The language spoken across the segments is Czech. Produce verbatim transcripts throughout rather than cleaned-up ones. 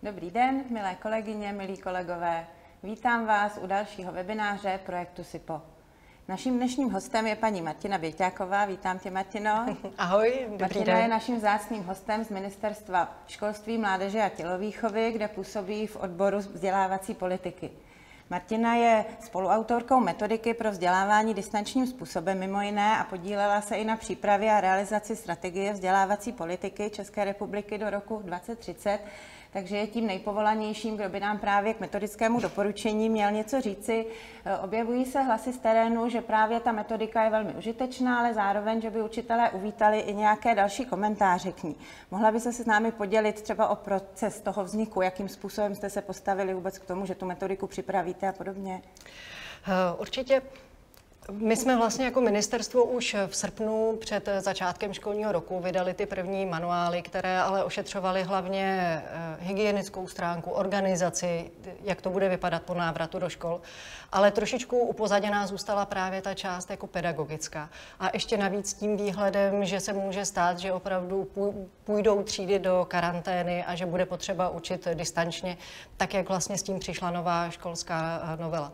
Dobrý den, milé kolegyně, milí kolegové. Vítám vás u dalšího webináře projektu SIPO. Naším dnešním hostem je paní Martina Běťáková. Vítám tě, Martino. Ahoj, dobrý Martina den. je naším vzácným hostem z Ministerstva školství, mládeže a tělovýchovy, kde působí v odboru vzdělávací politiky. Martina je spoluautorkou metodiky pro vzdělávání distančním způsobem mimo jiné a podílela se i na přípravě a realizaci strategie vzdělávací politiky České republiky do roku dvacet třicet, takže je tím nejpovolanějším, kdo by nám právě k metodickému doporučení měl něco říci. Objevují se hlasy z terénu, že právě ta metodika je velmi užitečná, ale zároveň, že by učitelé uvítali i nějaké další komentáře k ní. Mohla by se s námi podělit třeba o proces toho vzniku, jakým způsobem jste se postavili vůbec k tomu, že tu metodiku připravíte a podobně? Určitě. My jsme vlastně jako ministerstvo už v srpnu před začátkem školního roku vydali ty první manuály, které ale ošetřovaly hlavně hygienickou stránku, organizaci, jak to bude vypadat po návratu do škol. Ale trošičku upozaděná zůstala právě ta část jako pedagogická. A ještě navíc tím výhledem, že se může stát, že opravdu půjdou třídy do karantény a že bude potřeba učit distančně, tak jak vlastně s tím přišla nová školská novela.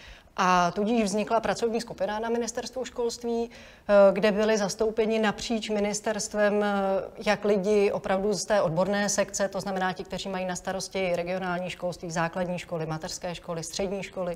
A tudíž vznikla pracovní skupina na ministerstvu školství, kde byli zastoupeni napříč ministerstvem jak lidi opravdu z té odborné sekce, to znamená ti, kteří mají na starosti regionální školství, základní školy, mateřské školy, střední školy,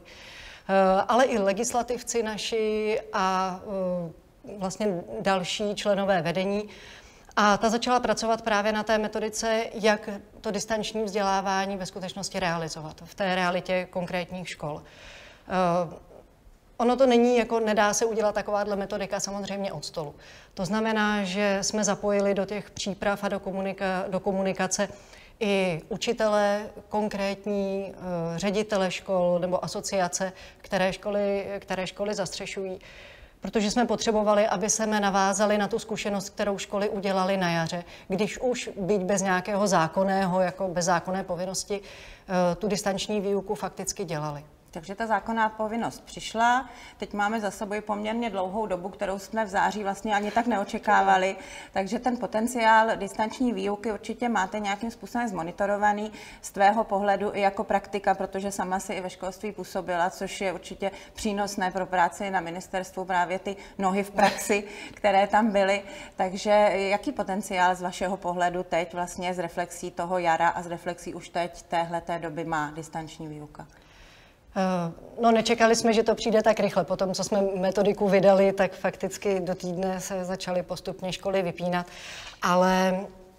ale i legislativci naši a vlastně další členové vedení. A ta začala pracovat právě na té metodice, jak to distanční vzdělávání ve skutečnosti realizovat v té realitě konkrétních škol. Uh, ono to není, jako nedá se udělat takováhle metodika samozřejmě od stolu. To znamená, že jsme zapojili do těch příprav a do, komunika- do komunikace i učitele, konkrétní uh, ředitele škol nebo asociace, které školy, které školy zastřešují, protože jsme potřebovali, aby jsme navázali na tu zkušenost, kterou školy udělaly na jaře, když už byť bez nějakého zákonného, jako bez zákonné povinnosti, uh, tu distanční výuku fakticky dělali. Takže ta zákonná povinnost přišla, teď máme za sebou poměrně dlouhou dobu, kterou jsme v září vlastně ani tak neočekávali, takže ten potenciál distanční výuky určitě máte nějakým způsobem zmonitorovaný z tvého pohledu i jako praktika, protože sama si i ve školství působila, což je určitě přínosné pro práci na ministerstvu, právě ty nohy v praxi, které tam byly. Takže jaký potenciál z vašeho pohledu teď vlastně z reflexí toho jara a z reflexí už teď téhleté doby má distanční výuka? No, nečekali jsme, že to přijde tak rychle. Potom, co jsme metodiku vydali, tak fakticky do týdne se začaly postupně školy vypínat. Ale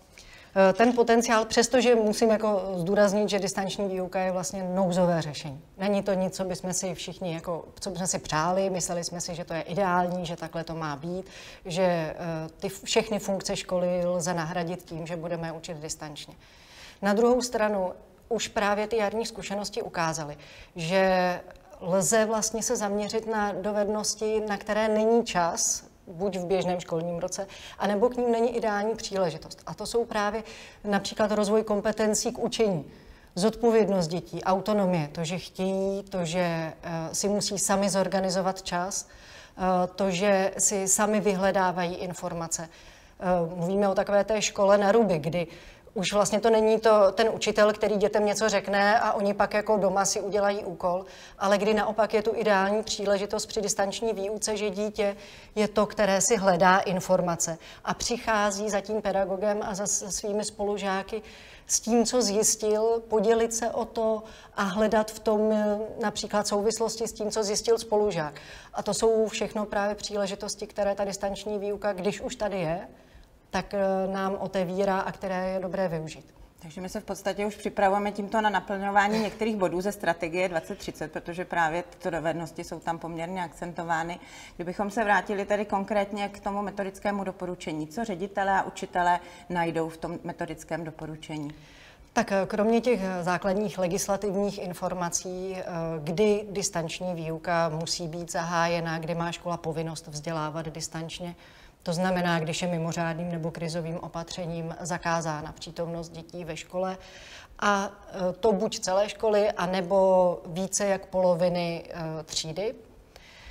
ten potenciál, přestože musím jako zdůraznit, že distanční výuka je vlastně nouzové řešení. Není to nic, co bychom si všichni, jako, co bychom si přáli, mysleli jsme si, že to je ideální, že takhle to má být, že ty všechny funkce školy lze nahradit tím, že budeme učit distančně. Na druhou stranu, už právě ty jarní zkušenosti ukázaly, že lze vlastně se zaměřit na dovednosti, na které není čas, buď v běžném školním roce, anebo k ním není ideální příležitost. A to jsou právě například rozvoj kompetencí k učení, zodpovědnost dětí, autonomie, to, že chtějí, to, že si musí sami zorganizovat čas, to, že si sami vyhledávají informace. Mluvíme o takové té škole na ruby, kdy už vlastně to není to, ten učitel, který dětem něco řekne a oni pak jako doma si udělají úkol, ale kdy naopak je tu ideální příležitost při distanční výuce, že dítě je to, které si hledá informace a přichází za tím pedagogem a za svými spolužáky s tím, co zjistil, podělit se o to a hledat v tom například souvislosti s tím, co zjistil spolužák. A to jsou všechno právě příležitosti, které ta distanční výuka, když už tady je, tak nám otevírá a které je dobré využít. Takže my se v podstatě už připravujeme tímto na naplňování některých bodů ze strategie dvacet třicet, protože právě tyto dovednosti jsou tam poměrně akcentovány. Kdybychom se vrátili tedy konkrétně k tomu metodickému doporučení, co ředitelé a učitelé najdou v tom metodickém doporučení? Tak kromě těch základních legislativních informací, kdy distanční výuka musí být zahájena, kdy má škola povinnost vzdělávat distančně, to znamená, když je mimořádným nebo krizovým opatřením zakázána přítomnost dětí ve škole, a to buď celé školy, anebo více jak poloviny třídy,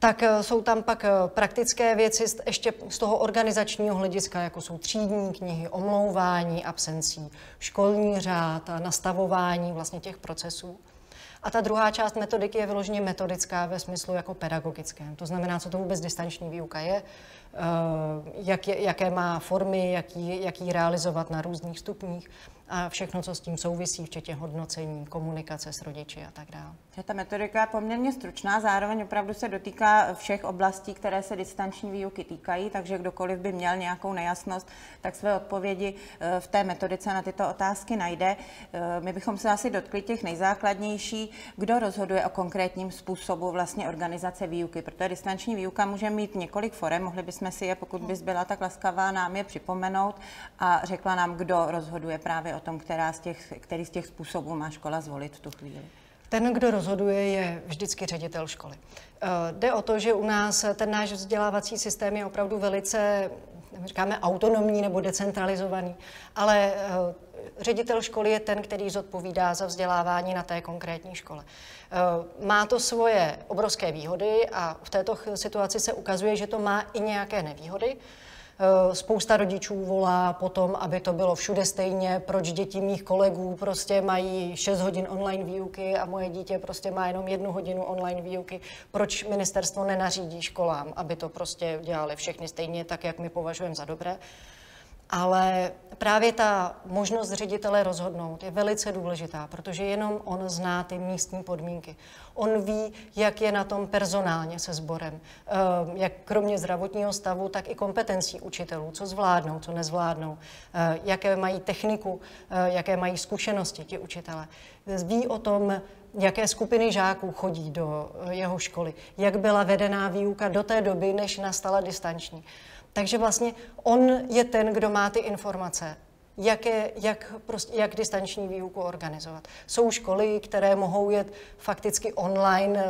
Tak jsou tam pak praktické věci ještě z toho organizačního hlediska, jako jsou třídní knihy, omlouvání absencí, školní řád a nastavování vlastně těch procesů. A ta druhá část metodiky je vyloženě metodická ve smyslu jako pedagogickém. To znamená, co to vůbec distanční výuka je, jak je jaké má formy, jak ji, jak ji realizovat na různých stupních a všechno, co s tím souvisí, včetně hodnocení, komunikace s rodiči a tak dále. Ta metodika je poměrně stručná, zároveň opravdu se dotýká všech oblastí, které se distanční výuky týkají, takže kdokoliv by měl nějakou nejasnost, tak své odpovědi v té metodice na tyto otázky najde. My bychom se asi dotkli těch nejzákladnější, kdo rozhoduje o konkrétním způsobu vlastně organizace výuky, protože distanční výuka může mít několik forem, mohli bychom si je, pokud bys byla tak laskavá, nám je připomenout a řekla nám, kdo rozhoduje právě o tom, která z těch, který z těch způsobů má škola zvolit v tu chvíli. Ten, kdo rozhoduje, je vždycky ředitel školy. Jde o to, že u nás ten náš vzdělávací systém je opravdu velice, říkáme, autonomní nebo decentralizovaný, ale ředitel školy je ten, který zodpovídá za vzdělávání na té konkrétní škole. Má to svoje obrovské výhody a v této situaci se ukazuje, že to má i nějaké nevýhody. Spousta rodičů volá potom, aby to bylo všude stejně, proč děti mých kolegů prostě mají šest hodin online výuky a moje dítě prostě má jenom jednu hodinu online výuky, proč ministerstvo nenařídí školám, aby to prostě dělali všechny stejně, tak jak my považujeme za dobré. Ale právě ta možnost ředitele rozhodnout je velice důležitá, protože jenom on zná ty místní podmínky. On ví, jak je na tom personálně se sborem, jak kromě zdravotního stavu, tak i kompetencí učitelů, co zvládnou, co nezvládnou, jaké mají techniku, jaké mají zkušenosti ti učitelé. Ví o tom, jaké skupiny žáků chodí do jeho školy, jak byla vedená výuka do té doby, než nastala distanční. Takže vlastně on je ten, kdo má ty informace, jak, je, jak, prostě, jak distanční výuku organizovat. Jsou školy, které mohou jet fakticky online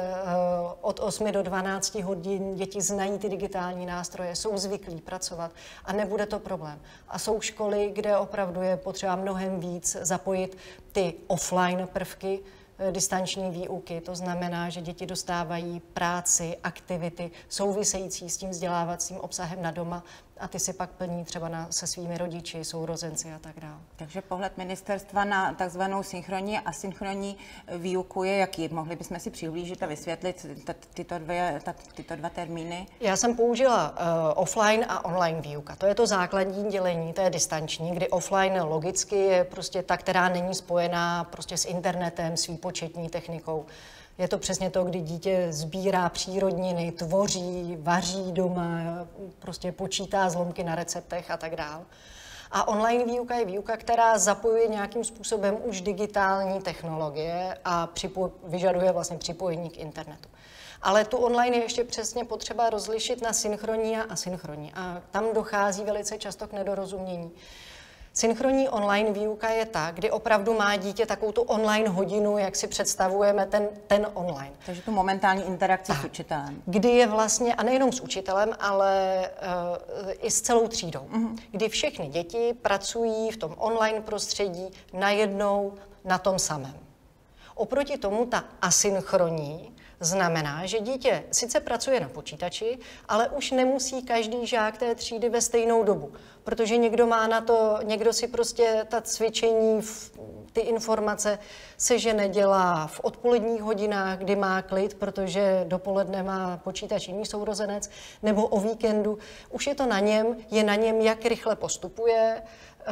od osmi do dvanácti hodin, děti znají ty digitální nástroje, jsou zvyklí pracovat a nebude to problém. A jsou školy, kde opravdu je potřeba mnohem víc zapojit ty offline prvky distanční výuky. To znamená, že děti dostávají práci, aktivity související s tím vzdělávacím obsahem na doma a ty si pak plní třeba na, se svými rodiči, sourozenci a tak dále. Takže pohled ministerstva na takzvanou synchronní a asynchronní výuku je jaký? Mohli bychom si přiblížit a vysvětlit tyto, dvě, tyto dva termíny? Já jsem použila uh, offline a online výuka. To je to základní dělení, to je distanční, kdy offline logicky je prostě ta, která není spojená prostě s internetem, s výpočetní technikou. Je to přesně to, kdy dítě sbírá přírodniny, tvoří, vaří doma, prostě počítá zlomky na receptech a tak dále. A online výuka je výuka, která zapojuje nějakým způsobem už digitální technologie a připo- vyžaduje vlastně připojení k internetu. Ale tu online je ještě přesně potřeba rozlišit na synchronní a asynchronní. A tam dochází velice často k nedorozumění. Synchronní online výuka je ta, kdy opravdu má dítě takovou tu online hodinu, jak si představujeme ten, ten online. Takže tu momentální interakci s učitelem. Kdy je vlastně, a nejenom s učitelem, ale uh, i s celou třídou. Mm-hmm. Kdy všechny děti pracují v tom online prostředí najednou na tom samém. Oproti tomu ta asynchronní znamená, že dítě sice pracuje na počítači, ale už nemusí každý žák té třídy ve stejnou dobu, protože někdo má na to, někdo si prostě ta cvičení, ty informace sežene, dělá v odpoledních hodinách, kdy má klid, protože dopoledne má počítač jiný sourozenec, nebo o víkendu. Už je to na něm, je na něm, jak rychle postupuje,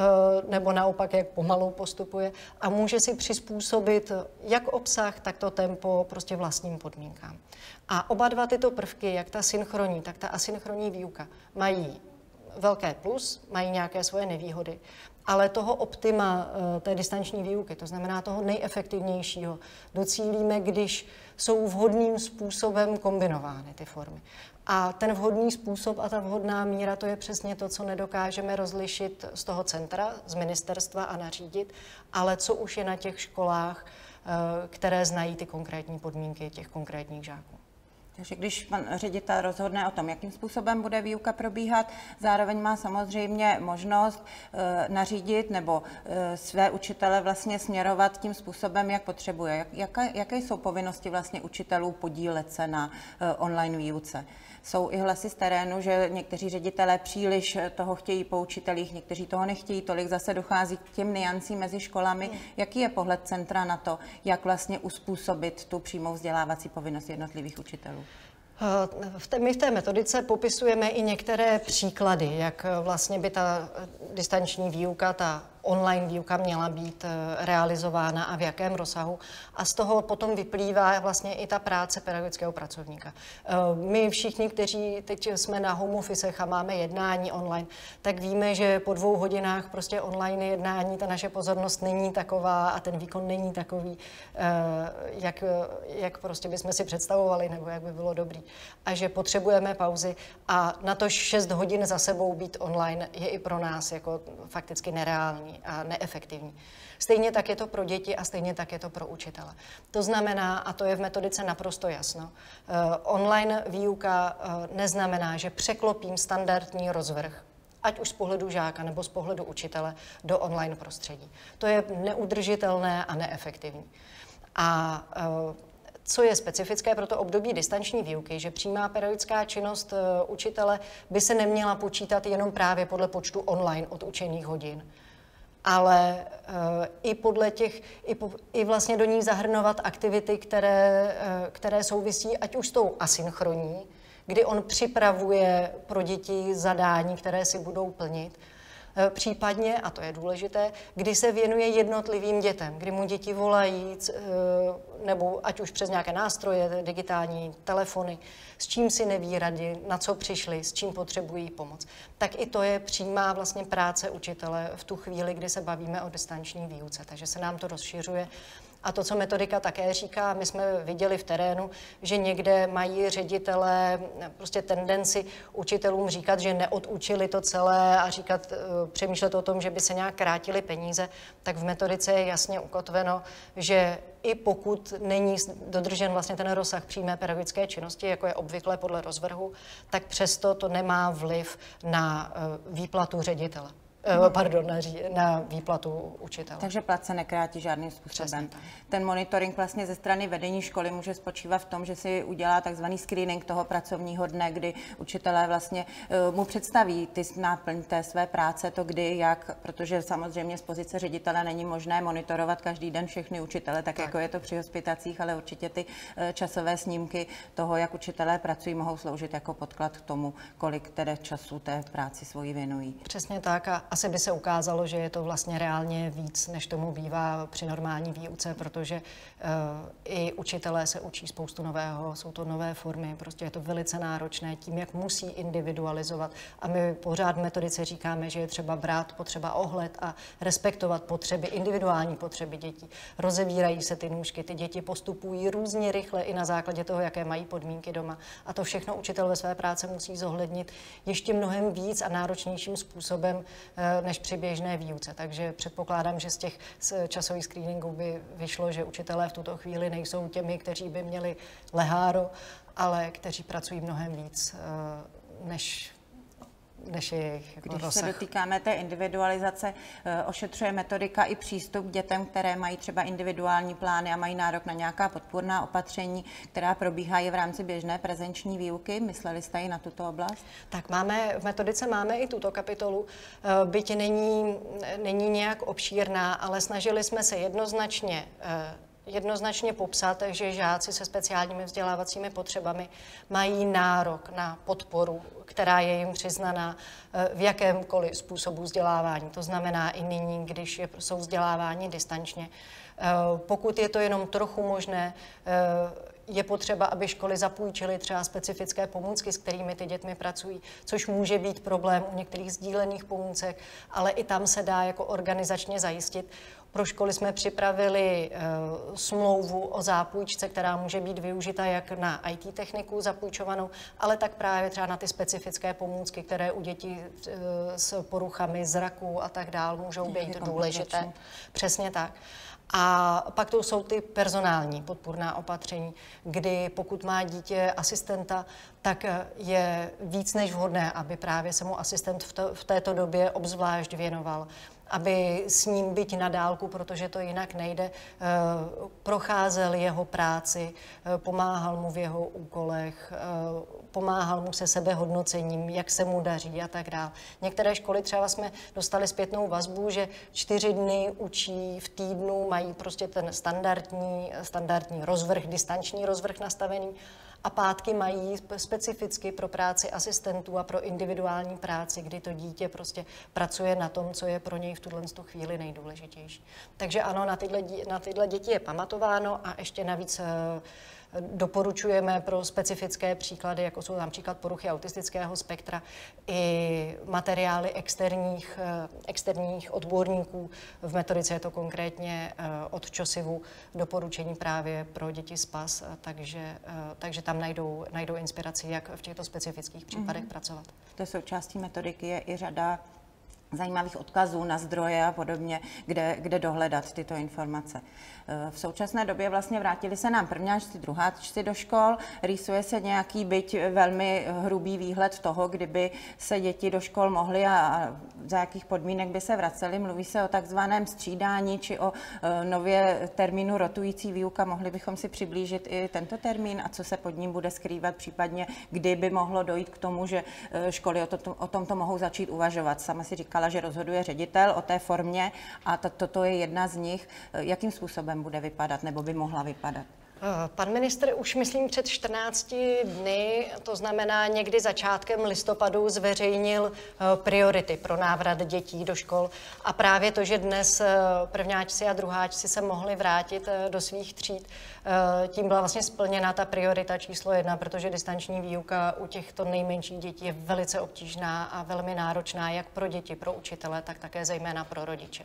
nebo naopak, jak pomalu postupuje a může si přizpůsobit jak obsah, tak to tempo prostě vlastním podmínkám. A oba dva tyto prvky, jak ta synchronní, tak ta asynchronní výuka, mají velké plus, mají nějaké svoje nevýhody, ale toho optima té distanční výuky, to znamená toho nejefektivnějšího, docílíme, když jsou vhodným způsobem kombinovány ty formy. A ten vhodný způsob a ta vhodná míra, to je přesně to, co nedokážeme rozlišit z toho centra, z ministerstva a nařídit, ale co už je na těch školách, které znají ty konkrétní podmínky těch konkrétních žáků. Takže když pan ředitel rozhodne o tom, jakým způsobem bude výuka probíhat, zároveň má samozřejmě možnost e, nařídit nebo e, své učitele vlastně směrovat tím způsobem, jak potřebuje. Jak, jaké, jaké jsou povinnosti vlastně učitelů podílet se na e, online výuce? Jsou i hlasy z terénu, že někteří ředitelé příliš toho chtějí po učitelích, někteří toho nechtějí tolik, zase dochází k těm niancím mezi školami. Hmm. Jaký je pohled centra na to, jak vlastně uspůsobit tu přímou vzdělávací povinnost jednotlivých učitelů? V té, my v té metodice popisujeme i některé příklady, jak vlastně by ta distanční výuka, ta online výuka měla být realizována a v jakém rozsahu. A z toho potom vyplývá vlastně i ta práce pedagogického pracovníka. My všichni, kteří teď jsme na home officech a máme jednání online, tak víme, že po dvou hodinách prostě online jednání ta naše pozornost není taková a ten výkon není takový, jak, jak prostě bychom si představovali nebo jak by bylo dobrý. A že potřebujeme pauzy a na to šest hodin za sebou být online je i pro nás jako fakticky nereální a neefektivní. Stejně tak je to pro děti a stejně tak je to pro učitele. To znamená, a to je v metodice naprosto jasno, online výuka neznamená, že překlopím standardní rozvrh, ať už z pohledu žáka nebo z pohledu učitele, do online prostředí. To je neudržitelné a neefektivní. A co je specifické pro to období distanční výuky, že přímá pedagogická činnost učitele by se neměla počítat jenom právě podle počtu online odučených hodin, ale uh, i podle těch, i, po, i vlastně do ní zahrnovat aktivity, které, uh, které souvisí ať už s tou asynchronní, kdy on připravuje pro děti zadání, které si budou plnit, uh, případně, a to je důležité, kdy se věnuje jednotlivým dětem, kdy mu děti volají, uh, nebo ať už přes nějaké nástroje, digitální telefony, s čím si neví rady, na co přišli, s čím potřebují pomoc. Tak i to je přímá vlastně práce učitele v tu chvíli, kdy se bavíme o distanční výuce. Takže se nám to rozšiřuje. A to, co metodika také říká, my jsme viděli v terénu, že někde mají ředitelé prostě tendenci učitelům říkat, že neodučili to celé a říkat, přemýšlet o tom, že by se nějak krátili peníze, tak v metodice je jasně ukotveno, že i pokud není dodržen vlastně ten rozsah přímé pedagogické činnosti, jako je obvykle podle rozvrhu, tak přesto to nemá vliv na výplatu ředitele. Pardon, na, na výplatu učitele. Takže plat se nekrátí žádným způsobem. Ten monitoring vlastně ze strany vedení školy může spočívat v tom, že si udělá takzvaný screening toho pracovního dne, kdy učitelé vlastně uh, mu představí ty náplň té své práce, to kdy, jak, protože samozřejmě z pozice ředitele není možné monitorovat každý den všechny učitele, tak, tak. jako je to při hospitacích, ale určitě ty uh, časové snímky toho, jak učitelé pracují, mohou sloužit jako podklad k tomu, kolik tedy času té práci svoji věnují. Přesně tak a asi by se ukázalo, že je to vlastně reálně víc, než tomu bývá při normální výuce, protože uh, i učitelé se učí spoustu nového, jsou to nové formy, prostě je to velice náročné tím, jak musí individualizovat. A my pořád v metodice říkáme, že je třeba brát potřeba ohled a respektovat potřeby, individuální potřeby dětí. Rozevírají se ty nůžky, ty děti postupují různě rychle i na základě toho, jaké mají podmínky doma. A to všechno učitel ve své práci musí zohlednit ještě mnohem víc a náročnějším způsobem než při běžné výuce. Takže předpokládám, že z těch časových screeningů by vyšlo, že učitelé v tuto chvíli nejsou těmi, kteří by měli leháro, ale kteří pracují mnohem víc než než je jejich jako Když rozsah. se dotýkáme té individualizace, ošetřuje metodika i přístup k dětem, které mají třeba individuální plány a mají nárok na nějaká podpůrná opatření, která probíhají v rámci běžné prezenční výuky. Mysleli jste i na tuto oblast? Tak máme, v metodice máme i tuto kapitolu, byť není, není nějak obšírná, ale snažili jsme se jednoznačně jednoznačně popsat, že žáci se speciálními vzdělávacími potřebami mají nárok na podporu, která je jim přiznaná v jakémkoliv způsobu vzdělávání. To znamená i nyní, když jsou vzděláváni distančně. Pokud je to jenom trochu možné, je potřeba, aby školy zapůjčily třeba specifické pomůcky, s kterými ty dětmi pracují, což může být problém u některých sdílených pomůcek, ale i tam se dá jako organizačně zajistit. Pro školy jsme připravili uh, smlouvu o zápůjčce, která může být využita jak na í té techniku zapůjčovanou, ale tak právě třeba na ty specifické pomůcky, které u dětí uh, s poruchami zraku a tak dál můžou být důležité. Přesně tak. A pak to jsou ty personální podpůrná opatření, kdy pokud má dítě asistenta, tak je víc než vhodné, aby právě se mu asistent v, to, v této době obzvlášť věnoval, aby s ním byť na dálku, protože to jinak nejde, procházel jeho práci, pomáhal mu v jeho úkolech, pomáhal mu se sebehodnocením, jak se mu daří a tak dále. Některé školy třeba jsme dostali zpětnou vazbu, že čtyři dny učí v týdnu, mají prostě ten standardní, standardní rozvrh, distanční rozvrh nastavený, a pátky mají specificky pro práci asistentů a pro individuální práci, kdy to dítě prostě pracuje na tom, co je pro něj v tuhle chvíli nejdůležitější. Takže ano, na tyhle, na tyhle děti je pamatováno a ještě navíc doporučujeme pro specifické příklady, jako jsou například poruchy autistického spektra, i materiály externích, externích odborníků. V metodice je to konkrétně od ČOSIVu doporučení právě pro děti z P A S, takže, takže tam najdou, najdou inspiraci, jak v těchto specifických případech mm-hmm. pracovat. To součástí metodiky je i řada zajímavých odkazů na zdroje a podobně, kde, kde dohledat tyto informace. V současné době vlastně vrátili se nám prvňáčci, druháčci do škol, rýsuje se nějaký byť velmi hrubý výhled toho, kdyby se děti do škol mohly a, a za jakých podmínek by se vracely. Mluví se o takzvaném střídání či o e, nově termínu rotující výuka. Mohli bychom si přiblížit i tento termín a co se pod ním bude skrývat, případně kdy by mohlo dojít k tomu, že e, školy o, to, o tomto mohou začít uvažovat. Sama si říkala, že rozhoduje ředitel o té formě a toto je jedna z nich. Jakým způsobem bude vypadat nebo by mohla vypadat? Pan ministr už, myslím, před čtrnácti dny, to znamená někdy začátkem listopadu, zveřejnil priority pro návrat dětí do škol. A právě to, že dnes prvňáčci a druháčci se mohli vrátit do svých tříd, tím byla vlastně splněna ta priorita číslo jedna, protože distanční výuka u těchto nejmenších dětí je velice obtížná a velmi náročná, jak pro děti, pro učitele, tak také zejména pro rodiče.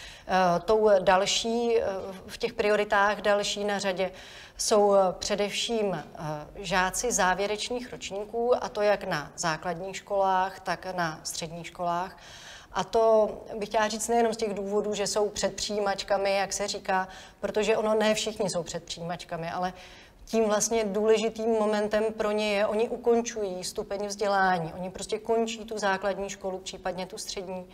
Tou další, v těch prioritách další na řadě jsou především žáci závěrečných ročníků, a to jak na základních školách, tak na středních školách. A to bych chtěla říct nejenom z těch důvodů, že jsou před přijímačkami, jak se říká, protože ono ne všichni jsou před přijímačkami, ale tím vlastně důležitým momentem pro ně je, oni ukončují stupeň vzdělání, oni prostě končí tu základní školu, případně tu střední.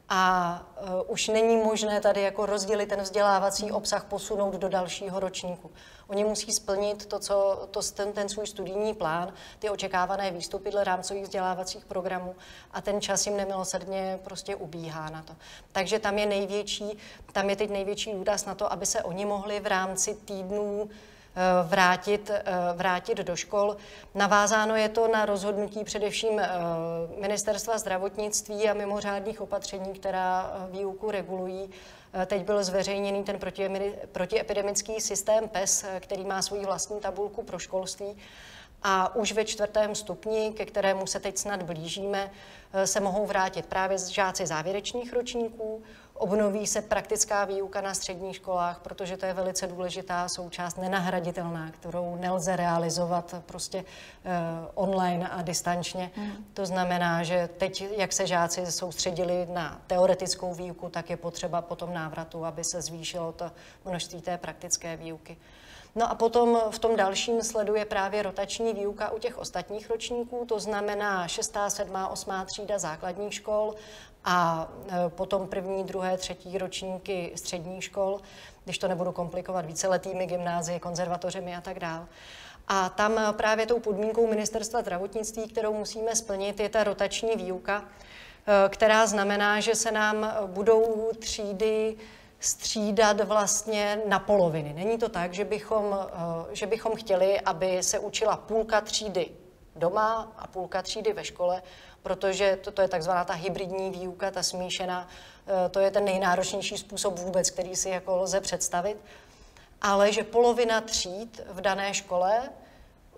A uh, už není možné tady jako rozdělit ten vzdělávací obsah, posunout do dalšího ročníku. Oni musí splnit to, co, to, ten, ten svůj studijní plán, ty očekávané výstupy dle rámcových vzdělávacích programů a ten čas jim nemilosrdně prostě ubíhá na to. Takže tam je největší, tam je teď největší důraz na to, aby se oni mohli v rámci týdnů Vrátit, vrátit do škol. Navázáno je to na rozhodnutí především Ministerstva zdravotnictví a mimořádných opatření, která výuku regulují. Teď byl zveřejněný ten protiepidemický systém P E S, který má svoji vlastní tabulku pro školství. A už ve čtvrtém stupni, ke kterému se teď snad blížíme, se mohou vrátit právě žáci závěrečných ročníků. Obnoví se praktická výuka na středních školách, protože to je velice důležitá součást, nenahraditelná, kterou nelze realizovat prostě eh, online a distančně. Mm. To znamená, že teď, jak se žáci soustředili na teoretickou výuku, tak je potřeba po tom návratu, aby se zvýšilo to množství té praktické výuky. No a potom v tom dalším sledu je právě rotační výuka u těch ostatních ročníků, to znamená šestá, sedmá, osmá třída základních škol a potom první, druhé, třetí ročníky středních škol, když to nebudu komplikovat víceletými gymnázie, konzervatořemi a tak dále. A tam právě tou podmínkou Ministerstva zdravotnictví, kterou musíme splnit, je ta rotační výuka, která znamená, že se nám budou třídy střídat vlastně na poloviny. Není to tak, že bychom, že bychom chtěli, aby se učila půlka třídy doma a půlka třídy ve škole, protože to, to je takzvaná ta hybridní výuka, ta smíšená, to je ten nejnáročnější způsob vůbec, který si jako lze představit, ale že polovina tříd v dané škole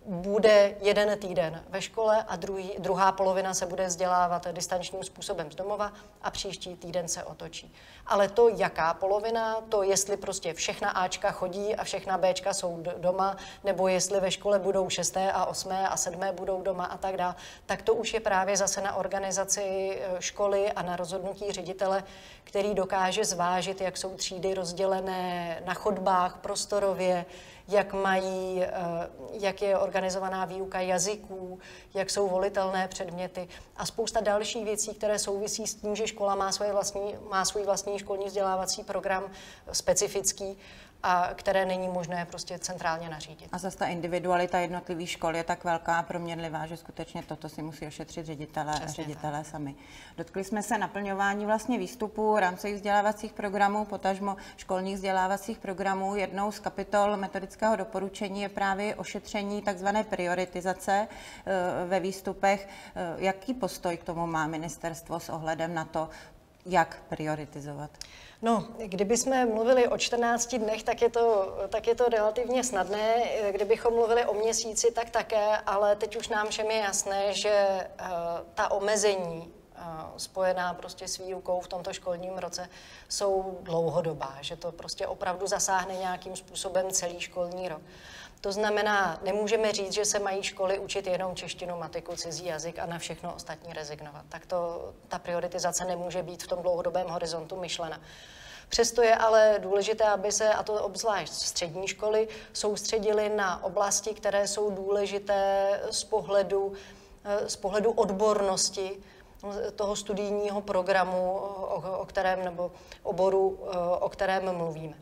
bude jeden týden ve škole a druhý, druhá polovina se bude vzdělávat distančním způsobem z domova a příští týden se otočí. Ale to, jaká polovina, to jestli prostě všechna Ačka chodí a všechna Bčka jsou doma, nebo jestli ve škole budou šesté a osmé a sedmé budou doma a tak dále, tak to už je právě zase na organizaci školy a na rozhodnutí ředitele, který dokáže zvážit, jak jsou třídy rozdělené na chodbách, prostorově, jak mají, jak je organizovaná výuka jazyků, jak jsou volitelné předměty a spousta dalších věcí, které souvisí s tím, že škola má, svoje vlastní, má svůj vlastní školní vzdělávací program specifický, a které není možné prostě centrálně nařídit. A zase ta individualita jednotlivých škol je tak velká a proměnlivá, že skutečně toto si musí ošetřit ředitelé a ředitelé sami. Dotkli jsme se naplňování vlastně výstupů rámcových vzdělávacích programů, potažmo školních vzdělávacích programů. Jednou z kapitol metodického doporučení je právě ošetření takzvané prioritizace ve výstupech. Jaký postoj k tomu má ministerstvo s ohledem na to, jak prioritizovat? No, kdybychom mluvili o čtrnácti dnech, tak je, to, tak je to relativně snadné. Kdybychom mluvili o měsíci, tak také, ale teď už nám všem je jasné, že uh, ta omezení uh, spojená prostě s výukou v tomto školním roce jsou dlouhodobá, že to prostě opravdu zasáhne nějakým způsobem celý školní rok. To znamená, nemůžeme říct, že se mají školy učit jenom češtinu, matiku, cizí jazyk a na všechno ostatní rezignovat. Tak to, ta prioritizace nemůže být v tom dlouhodobém horizontu myšlena. Přesto je ale důležité, aby se, a to obzvlášť střední školy, soustředily na oblasti, které jsou důležité z pohledu, z pohledu odbornosti toho studijního programu, o, o kterém, nebo oboru, o kterém mluvíme.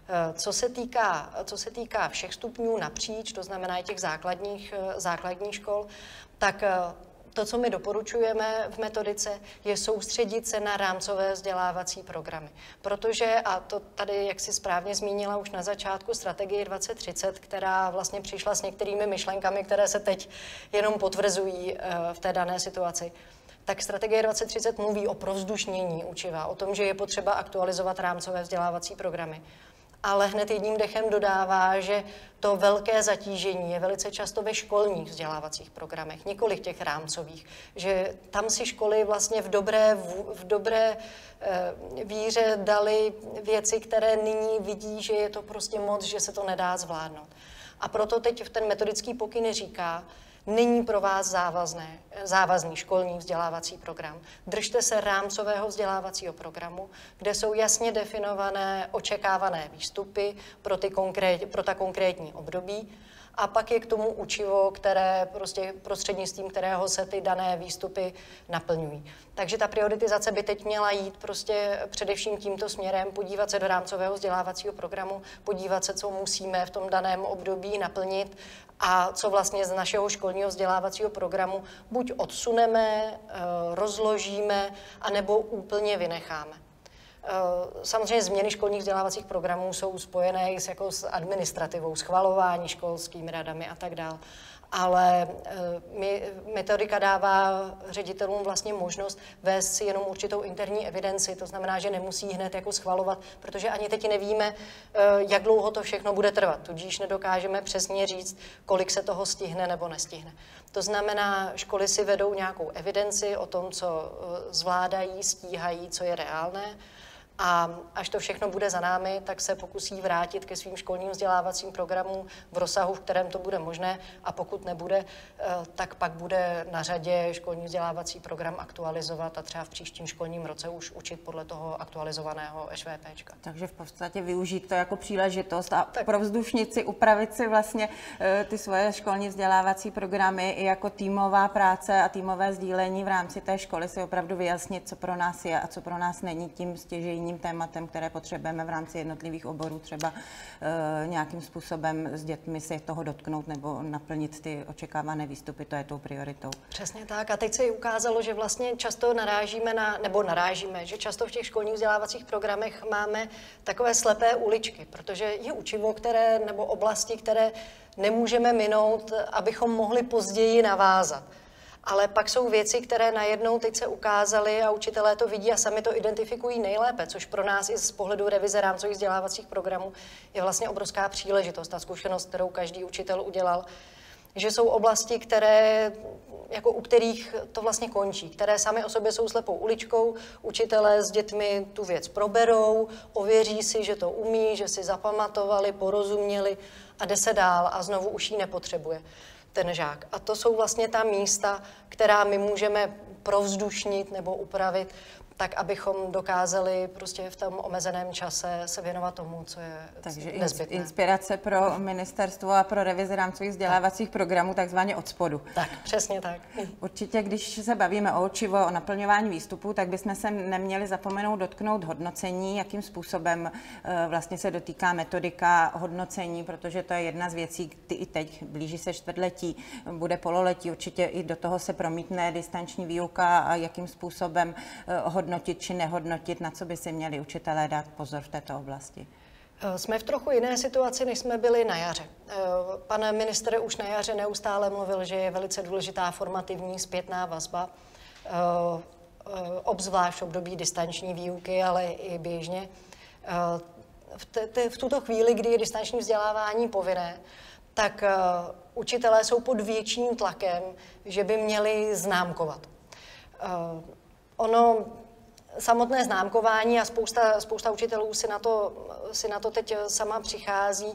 Co se týká, co se týká všech stupňů napříč, to znamená i těch základních, základních škol, tak to, co my doporučujeme v metodice, je soustředit se na rámcové vzdělávací programy. Protože, a to tady, jak si správně zmínila už na začátku, strategie dvacet třicet, která vlastně přišla s některými myšlenkami, které se teď jenom potvrzují v té dané situaci, tak strategie dvacet třicet mluví o provzdušnění učiva, o tom, že je potřeba aktualizovat rámcové vzdělávací programy. Ale hned jedním dechem dodává, že to velké zatížení je velice často ve školních vzdělávacích programech, nikoliv těch rámcových, že tam si školy vlastně v dobré, v dobré eh, víře dali věci, které nyní vidí, že je to prostě moc, že se to nedá zvládnout. A proto teď ten metodický pokyn říká, není pro vás závazné, závazný školní vzdělávací program. Držte se rámcového vzdělávacího programu, kde jsou jasně definované očekávané výstupy pro, ty konkrét, pro ta konkrétní období. A pak je k tomu učivo, které prostě prostřednictvím kterého se ty dané výstupy naplňují. Takže ta prioritizace by teď měla jít prostě především tímto směrem, podívat se do rámcového vzdělávacího programu, podívat se, co musíme v tom daném období naplnit a co vlastně z našeho školního vzdělávacího programu buď odsuneme, rozložíme, anebo úplně vynecháme. Samozřejmě změny školních vzdělávacích programů jsou spojené s, jako s administrativou, schvalování školskými radami a tak dále. Ale my, metodika dává ředitelům vlastně možnost vést si jenom určitou interní evidenci, to znamená, že nemusí hned jako schvalovat, protože ani teď nevíme, jak dlouho to všechno bude trvat, tudíž nedokážeme přesně říct, kolik se toho stihne nebo nestihne. To znamená, školy si vedou nějakou evidenci o tom, co zvládají, stíhají, co je reálné. A až to všechno bude za námi, tak se pokusí vrátit ke svým školním vzdělávacím programům v rozsahu, v kterém to bude možné. A pokud nebude, tak pak bude na řadě školní vzdělávací program aktualizovat a třeba v příštím školním roce už učit podle toho aktualizovaného ŠVPčka. Takže v podstatě využít to jako příležitost a tak provzdušnit si, upravit si vlastně ty svoje školní vzdělávací programy i jako týmová práce a týmové sdílení v rámci té školy si opravdu vyjasnit, co pro nás je a co pro nás není tím stěžejním tématem, které potřebujeme v rámci jednotlivých oborů třeba e, nějakým způsobem s dětmi se toho dotknout nebo naplnit ty očekávané výstupy, to je tou prioritou. Přesně tak. A teď se ukázalo, že vlastně často narážíme na, nebo narážíme, že často v těch školních vzdělávacích programech máme takové slepé uličky, protože je učivo, které, nebo oblasti, které nemůžeme minout, abychom mohli později navázat. Ale pak jsou věci, které najednou teď se ukázaly a učitelé to vidí a sami to identifikují nejlépe, což pro nás i z pohledu revize rámcových vzdělávacích programů je vlastně obrovská příležitost. Ta zkušenost, kterou každý učitel udělal, že jsou oblasti, které, jako u kterých to vlastně končí, které sami o sobě jsou slepou uličkou, učitelé s dětmi tu věc proberou, ověří si, že to umí, že si zapamatovali, porozuměli a jde se dál a znovu už ji nepotřebuje ten žák. A to jsou vlastně ta místa, která my můžeme provzdušnit nebo upravit, tak abychom dokázali prostě v tom omezeném čase se věnovat tomu, co je Takže nezbytné. Inspirace pro ministerstvo a pro revizi rámcových vzdělávacích programů takzvaně od spodu. Tak, přesně tak. Určitě, když se bavíme o učivo, o naplňování výstupů, tak bychom se neměli zapomenout dotknout hodnocení, jakým způsobem vlastně se dotýká metodika hodnocení, protože to je jedna z věcí, ty i teď, blíží se čtvrtletí, bude pololetí, určitě i do toho se promítne distanční výuka a jakým způsobem hodnotit či nehodnotit, na co by si měli učitelé dát pozor v této oblasti. Jsme v trochu jiné situaci, než jsme byli na jaře. Pan ministr už na jaře neustále mluvil, že je velice důležitá formativní zpětná vazba, obzvlášť v období distanční výuky, ale i běžně. V, te, v tuto chvíli, kdy je distanční vzdělávání povinné, tak učitelé jsou pod větším tlakem, že by měli známkovat. Ono samotné známkování a spousta, spousta učitelů si na, to, si na to teď sama přichází,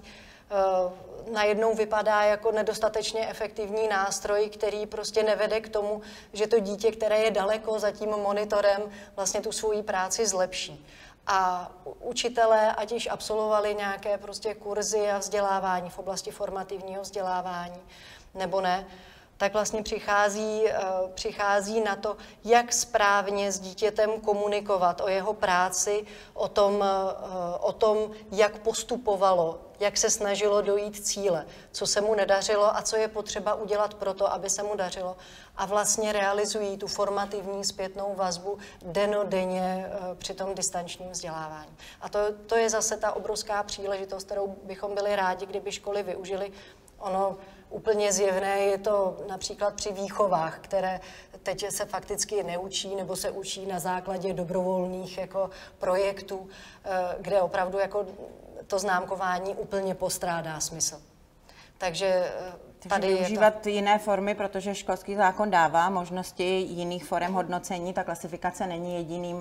najednou vypadá jako nedostatečně efektivní nástroj, který prostě nevede k tomu, že to dítě, které je daleko za tím monitorem, vlastně tu svoji práci zlepší. A učitelé, ať již absolvovali nějaké prostě kurzy a vzdělávání v oblasti formativního vzdělávání, nebo ne, tak vlastně přichází, přichází na to, jak správně s dítětem komunikovat o jeho práci, o tom, o tom, jak postupovalo, jak se snažilo dojít cíle, co se mu nedařilo a co je potřeba udělat pro to, aby se mu dařilo. A vlastně realizují tu formativní zpětnou vazbu dennodenně při tom distančním vzdělávání. A to, to je zase ta obrovská příležitost, kterou bychom byli rádi, kdyby školy využily. Ono úplně zjevné je to například při výchovách, které teď se fakticky neučí nebo se učí na základě dobrovolných jako projektů, kde opravdu jako to známkování úplně postrádá smysl. Takže tady využívat je to... jiné formy, protože školský zákon dává možnosti jiných forem hodnocení. Ta klasifikace není jediným uh,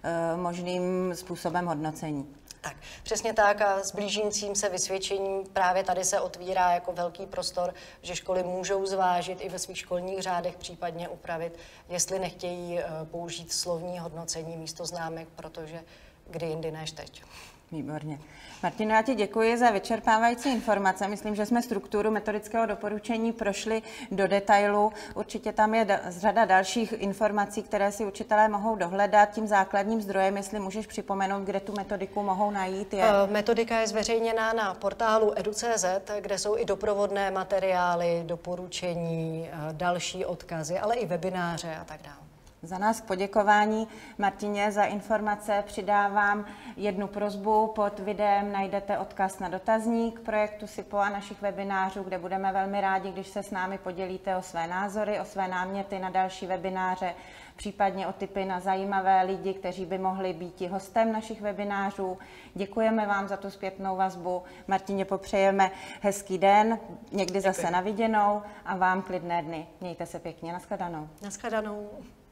možným způsobem hodnocení. Tak, přesně tak a s blížícím se vysvědčením právě tady se otvírá jako velký prostor, že školy můžou zvážit i ve svých školních řádech případně upravit, jestli nechtějí uh, použít slovní hodnocení místo známek, protože kdy jindy než teď. Výborně. Martino, já ti děkuji za vyčerpávající informace. Myslím, že jsme strukturu metodického doporučení prošli do detailu. Určitě tam je řada dalších informací, které si učitelé mohou dohledat. Tím základním zdrojem, jestli můžeš připomenout, kde tu metodiku mohou najít, je... Metodika je zveřejněná na portálu edu tečka cé zet, kde jsou i doprovodné materiály, doporučení, další odkazy, ale i webináře a tak dále. Za nás k poděkování Martině za informace přidávám jednu prosbu. Pod videem najdete odkaz na dotazník projektu SIPO a našich webinářů, kde budeme velmi rádi, když se s námi podělíte o své názory, o své náměty na další webináře, případně o tipy na zajímavé lidi, kteří by mohli být i hostem našich webinářů. Děkujeme vám za tu zpětnou vazbu. Martině popřejeme hezký den, někdy zase na viděnou a vám klidné dny. Mějte se pěkně. Nashledanou. Nashledanou.